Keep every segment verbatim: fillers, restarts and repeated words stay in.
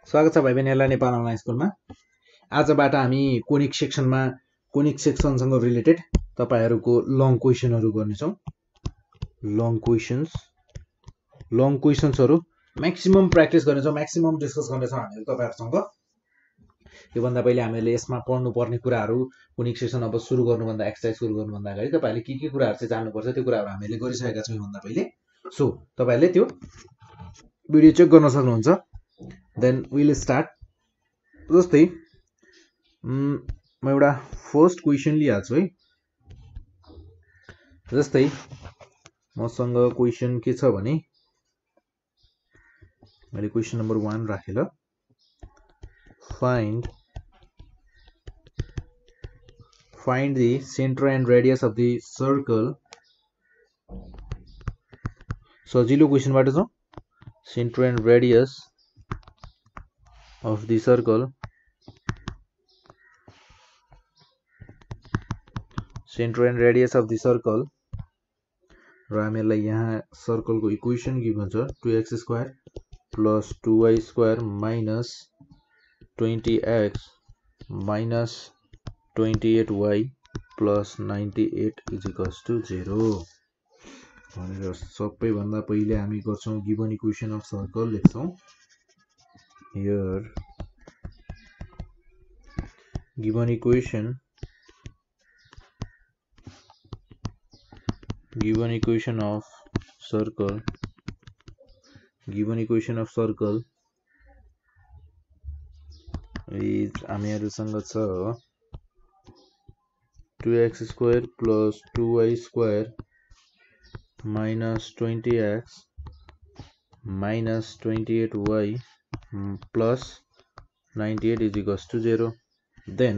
स्वागत छ भाइ बहिनीहरुलाई नेपाल अनलाइन स्कुलमा। आजबाट हामी कोनिक सेक्सनमा कोनिक सेक्सनसँग रिलेटेड तपाईहरुको लङ क्वेशनहरु गर्नेछौं। लङ क्वेशन्स लङ क्वेशन्सहरु म्याक्सिमम प्र्याक्टिस गर्नेछौं, म्याक्सिमम डिस्कस गर्नेछौं हामीहरु तपाईहरुसँग। यो भन्दा पहिले हामीले यसमा पढ्नु पर्ने कुराहरु कोनिक सेक्सन अब सुरु गर्नुभन्दा एक्सरसाइज सुरु गर्नुभन्दा अगाडि तपाईहरुले के के कुराहरु चाहिँ जान्नुपर्छ त्यो कुराहरु हामीले गरिसकेका छौं यो भन्दा पहिले। सो तपाईहरुले त्यो भिडियो चेक गर्न सक्नुहुन्छ। Then we'll start. जस्तै म एउटा फर्स्ट क्वेशन लिइहाल्छु है। जस्तै मसँग क्वेशन के छ भने मैले क्वेशन नम्बर one राखे ल। Find find the center and radius of the circle. सजिलो क्वेशनबाट छ। Center and radius of the circle center and radius of the circle र हामीलाई यहाँ सर्कल को इक्वेशन गिभन छ two x square plus two y square minus twenty x minus twenty-eight y plus ninety-eight is equals to zero भनेर सबै भन्दा पहिले हामी गर्छौं गिभन इक्वेशन अफ सर्कल लेख्छौं। Here given equation given equation of circle given equation of circle is हामीहरुसँग छ two x square plus two y square minus twenty x minus twenty-eight y plus ninety-eight is equals to zero. Then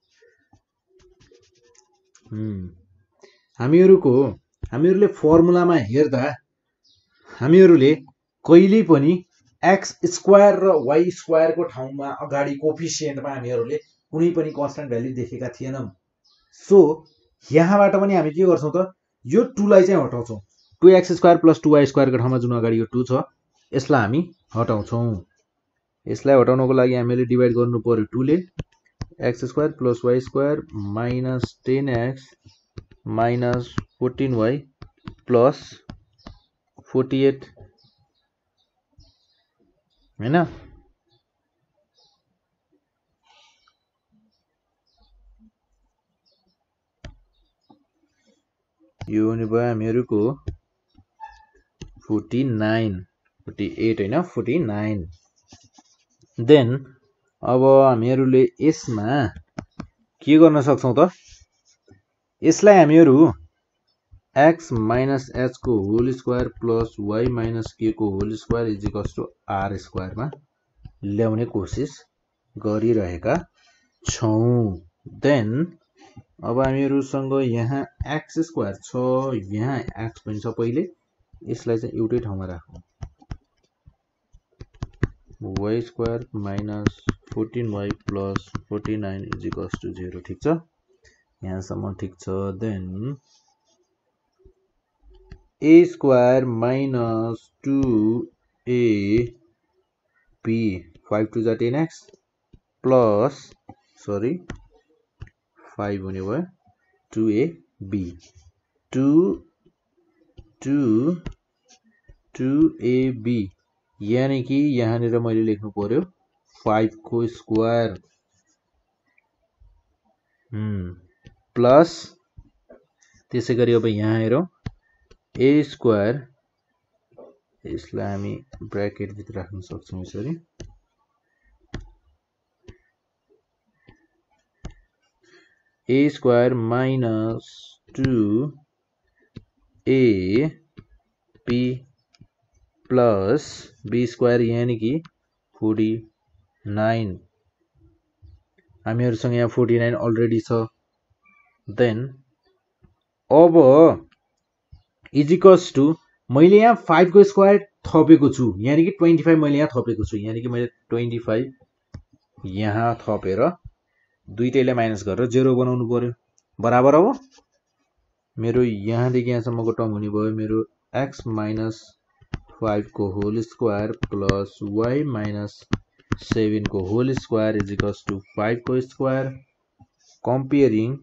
hmm हामीहरुको हामीहरुले फर्मुलामा हेर्दा हामीहरुले कहिले पनि x square र y square को ठाउँमा अगाडि कोफिसिएन्टमा हामीहरुले कुनै पनि कन्स्टेन्ट भ्यालु देखेका थिएनौं। सो यहाँबाट पनि हामी के गर्छौं त यो two लाई चाहिँ हटाउँछौं। two x square plus two y square को ठाउँमा जुन अगाडि यो two छ यसलाई हामी हटाउँछौं। यसलाई हटाउनको लागि हामीले डिवाइड गर्नु पर्यो two ले x square plus y square minus ten x minus fourteen y plus forty-eight हैन। यो हुने भयो हामीहरुको forty-nine forty-eight हैन forty-nine। देन अब हामीहरुले यसमा के गर्न सक्छौं त यसलाई हामीहरु x minus h को whole square plus y minus k को whole square is equals to r square मा ल्याउने कोशिश गरिरहेका छौं। देन अब हामीहरुसँग यहाँ x स्क्वायर छ, यहाँ x पनि छ। पहिले यसलाई चाहिँ एउटै ठाउँमा राखौं। y square minus fourteen y plus forty-nine is equals to zero। ठीक छ, यहाँसम्म ठीक छ। Then a square minus two a b five to the ten x plus sorry five हुने भयो two a b two two two a b यानी कि यहाँनिर मैले लेख्नु पर्यो five को स्क्वायर हम्म प्लस त्यसैगरी अब यहाँ हेरौं a स्क्वायर यसलाई हामी ब्र्याकेट भित्र राख्न सक्छौं यसरी a square minus two a b plus b square यानी कि forty-nine हामीहरुसँग यहाँ forty-nine अलरेडी छ। देन अब इज इक्वल्स टु मैले यहाँ five को स्क्वायर थपेको छु यानी कि twenty-five मैले यहाँ थपेको छु यानी कि मैले twenty-five यहाँ थपेर दुईटैले माइनस गरेर zero बनाउनु पर्यो बराबर। अब मेरो यहाँ देखि यहाँसम्मको टर्म हुने भयो मेरो x minus five को whole square plus y minus seven को whole square is equals to five को square comparing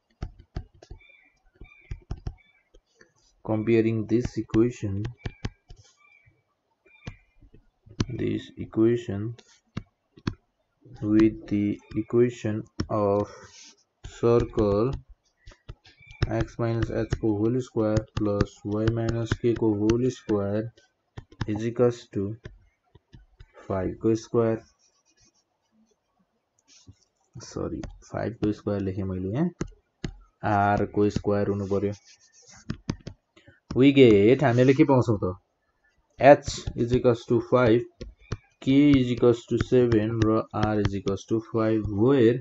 comparing this equation this equation with the equation of circle x minus h को whole square plus y minus k को whole square is equals to five को square sorry five को square लेखेँ मैले यहाँ r को square हुनु पर्यो we get हामीले के पाउँछौं त h is equals to five k is equals to seven र r is equals to five where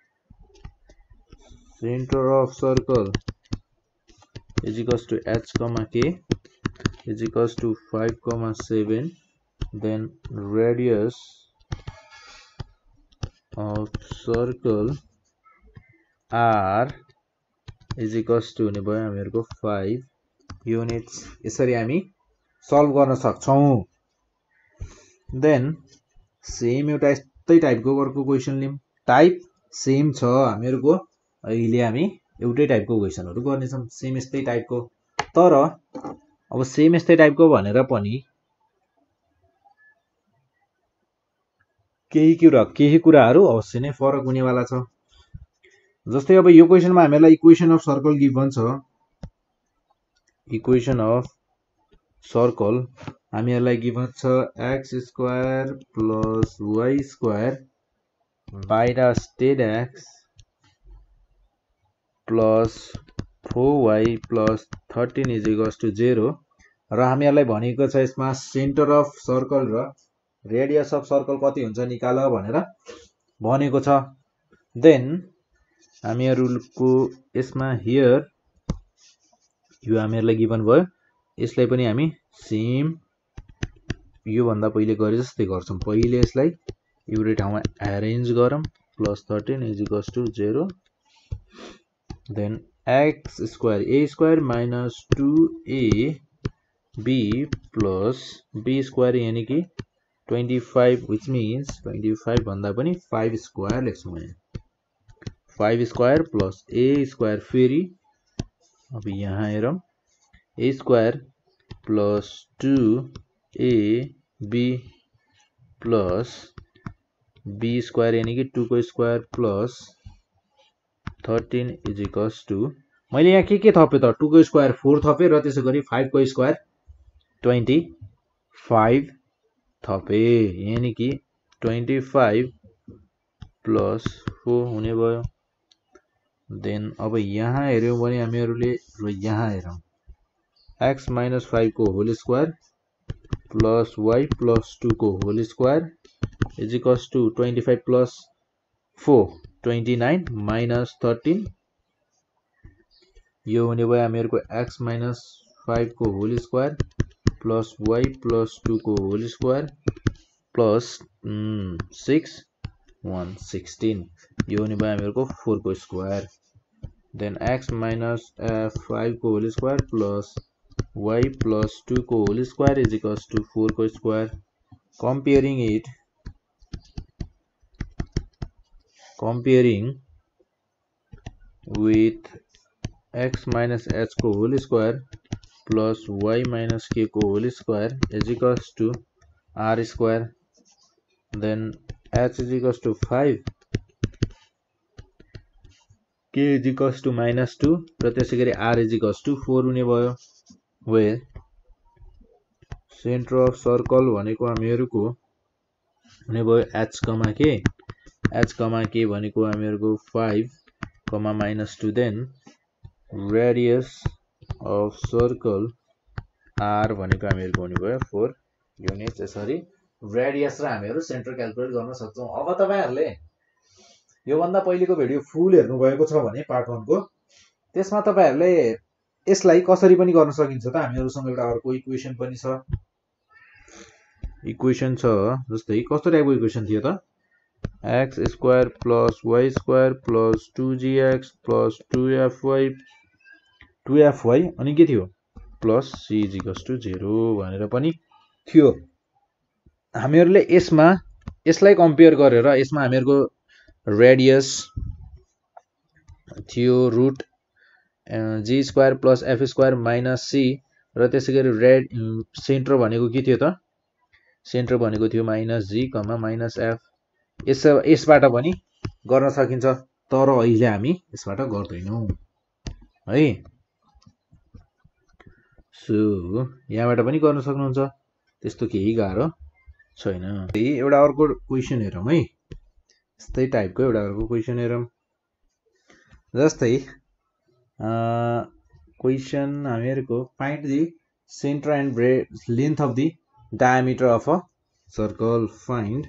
center of circle is equals to h comma k is equals to five comma seven then radius of circle r is equals to हुने भयो हामीहरुको five units यसरी हामी solve गर्न सक्छौं then same एउटा यस्तै टाइपको अर्को क्वेशन लियौं टाइप सेम छ हामीहरुको अहिले हामी एउटै टाइपको क्वेशनहरु गर्ने छौं सेम यस्तै टाइपको तर अब सेम यस्तै टाइपको भनेर पनि केही कुरा केही कुराहरु अवश्य नै फरक हुनेवाला छ जस्तै अब यो क्वेशनमा हामीलाई इक्वेसन अफ सर्कल गिभन छ इक्वेसन अफ सर्कल हामीलाई गिभन छ x square plus y square minus ten x plus four y plus thirteen is equals to zero र हामीलाई भनेको छ यसमा सेन्टर अफ सर्कल र रेडियस अफ सर्कल कति हुन्छ निकाल भनेर भनेको छ देन हामीहरुको यसमा हियर यो हामीहरुलाई गिभन भयो यसलाई पनि हामी सेम यो भन्दा पहिले गरे जस्तै गर्छौं पहिले यसलाई एउटै ठाउँमा अरेन्ज गरौँ plus thirteen is equals to zero then x square a square minus two a b plus b square यानी कि twenty five which means twenty five भन्दा पनि फाइभ स्क्वायर लेख्छौं यहाँ five square plus a square फेरि अब यहाँ हेरौं a square plus two a b plus b square यानी कि टू को square plus thirteen is equals to मैले यहाँ के के थपे त टू को स्क्वायर फोर थपे र त्यसैगरी फाइभ को स्क्वायर ट्वेन्टी फाइभ थपे यानी कि ट्वेन्टी फाइभ प्लस फोर हुने भयो देन अब यहाँ हेर्यौं भने हामीहरुले र यहाँ हेरौं x माइनस फाइभ को whole square plus y plus two को whole square is equals to twenty five plus four twenty nine minus thirteen यो हुने भयो हामीहरुको x माइनस फाइभ को whole square plus y plus two को whole square plus six one sixteen यो हुने भयो हामीहरुको फोर को square then x minus five को whole square plus y plus two को whole square is equals to four को square comparing it comparing with x minus h को whole square plus y minus k को whole square is equals to r square then h is equals to five k is equals to minus two र त्यसैगरी r is equals to four हुने भयो where center of circle भनेको हामीहरुको हुने भयो h k h k भनेको हामीहरुको five minus two then radius of circle r भनेको हामीहरुको हुने भयो फोर युनिट्स यसरी रेडियस र हामीहरु सेन्टर क्याल्कुलेट गर्न सक्छौं अब तपाईहरुले यो भन्दा पहिलेको भिडियो फुल हेर्नु भएको छ भने पार्ट वन को त्यसमा तपाईहरुले यसलाई कसरी पनि गर्न सकिन्छ त हामीहरुसँग एउटा अर्को इक्वेसन पनि छ इक्वेसन छ जस्तै कस्तो टाइपको इक्वेसन थियो त x square plus y square plus two g x plus two f y two f y अनि के थियो plus c is equals to zero भनेर पनि थियो हामीहरुले यसमा यसलाई कम्पेयर गरेर यसमा हामीहरुको रेडियस थियो root g square plus f square minus c र त्यसैगरी रेड सेन्टर भनेको के थियो त सेन्टर भनेको थियो minus g comma minus f यस यसबाट पनि गर्न सकिन्छ तर अहिले हामी यसबाट गर्दैनौं है सो यहाँबाट पनि गर्न सक्नुहुन्छ त्यस्तो केही गाह्रो छैन एउटा अर्को क्वेशन हेरौं है यस्तै टाइपको एउटा अर्को क्वेशन हेरौं जस्तै अ क्वेशन हामीहरुको find the centre and length of the diameter of a circle find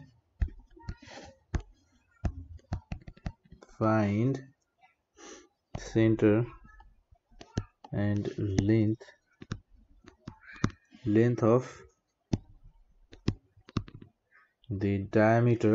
find center and length length of the diameter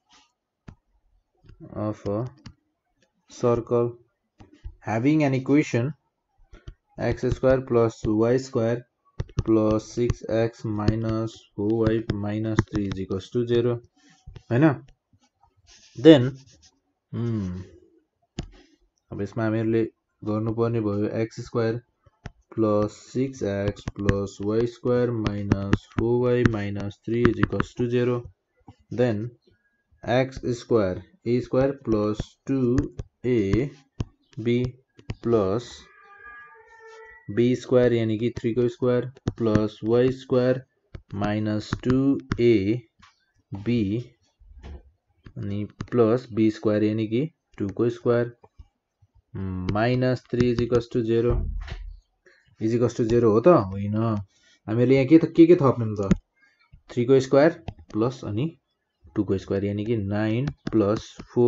of a circle having an equation x square plus y square plus six x minus four y minus three is equals to zero हैन then hmm अब यसमा हामीहरुले गर्नुपर्ने भयो x square plus six x plus y square minus four y minus three is equals to zero then x square a square plus two a b plus b square यानी कि three को square plus y square minus two a b अनि plus b square यानी कि two को square minus three is equals to zero is equals to zero हो त होइन हामीले यहाँ के के के थप्नु त three को स्क्वायर प्लस अनि two को स्क्वायर यानी कि nine plus four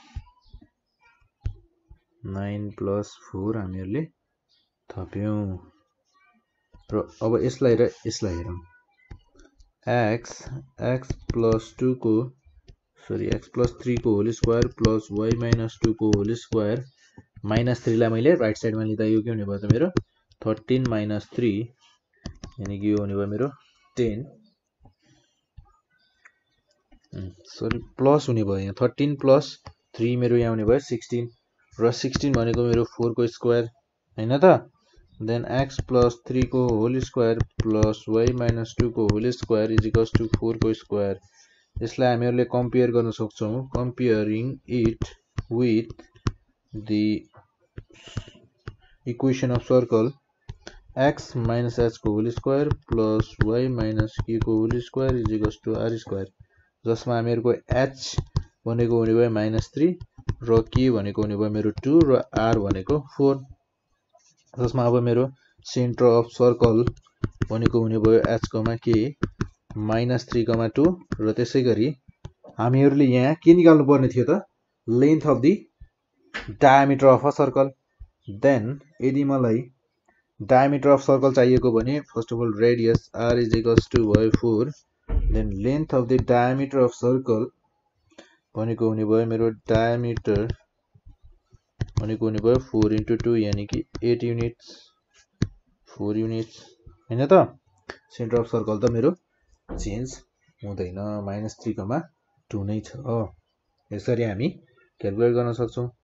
nine plus four हामीहरुले थप्यौं र अब यसलाई र यसलाई हेरौं x x plus two को सरी x plus three को whole square plus y minus two को होल स्क्वायर माइनस three लाई मैले राइट साइडमा लिँदा यो के हुने भयो त मेरो thirteen minus three यानी कि यो हुने भयो मेरो ten सरी प्लस हुने भयो यहाँ thirteen plus three मेरो यहाँ हुने भयो sixteen र sixteen भनेको मेरो four को स्क्वायर हैन त then x plus three को whole square plus y minus two को whole square is equals to four को स्क्वायर यसलाई हामीहरुले कम्पेयर गर्न सक्छौं comparing it with the equation of circle x minus h को whole square plus y minus k को whole square is equals to r square जसमा हामीहरुको h भनेको हुने भयो minus three र k भनेको हुने भयो मेरो two र r भनेको four जसमा अब मेरो सेन्टर अफ सर्कल भनेको हुने भयो h, k minus three, two र त्यसैगरी हामीहरुले यहाँ के निकाल्नु पर्ने थियो त length of the diameter of a circle then यदि मलाई डायमिटर अफ सर्कल चाहिएको भने first of all radius r is equals to भयो four then length of the diameter of circle भनेको हुने भयो मेरो डायमिटर भनेको हुने भयो four into two यानी कि eight युनिट्स four युनिट्स हैन त सेन्टर अफ सर्कल त मेरो चेन्ज हुँदैन minus three, two नै छ यसरी हामी क्याल्कुलेट गर्न सक्छौं